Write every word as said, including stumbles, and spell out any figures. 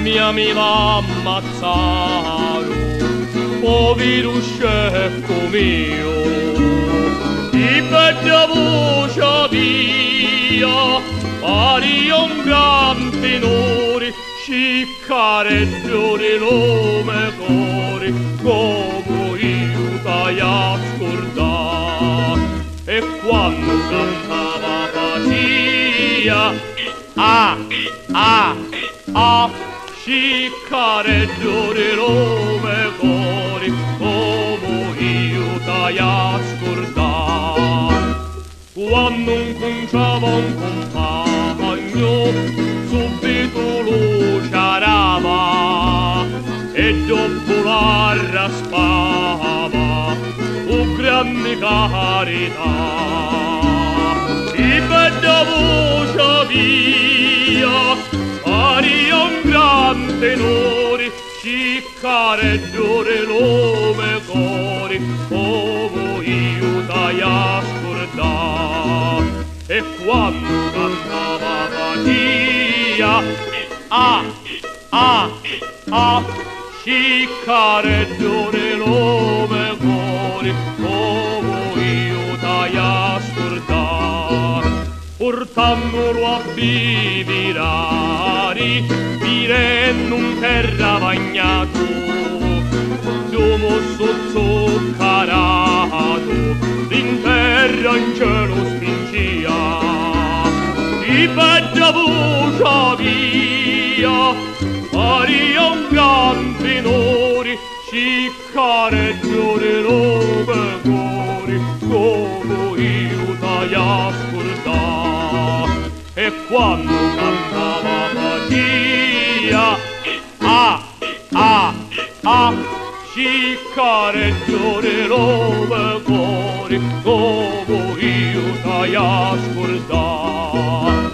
mia mi l'ammazzaro, povero scecco mio, di bella voce via, pari un gran tenore, sciccareggio di nome cuore, come io t'hai ascoltato. E quando cantava pacia, ah, ah, ah, sciccareggio di nome cuore, come io t'hai ascoltato. Quando inconciava un compagno, subito lo sciarava e dopo la raspava, o grande carità. Di bella voce via, pari un gran tenore, sciccareggio di nome cuore, come io t'hai ascoltato. E quando cantava pacia, ah, ah, ah, sciccareggio di nome cuore, come io t'hai ascoltato. Portandolo a bivirare, virendo un terra bagnato, domo sozzuccarato, in terra in cielo spingia, di bella voce via, pari un gran tenore, sciccareggio di nome cuore, come io t'hai ascoltato. E quando cantava pacia, ah, ah, ah, sciccareggio di nome cuore, come io t'hai ascoltato.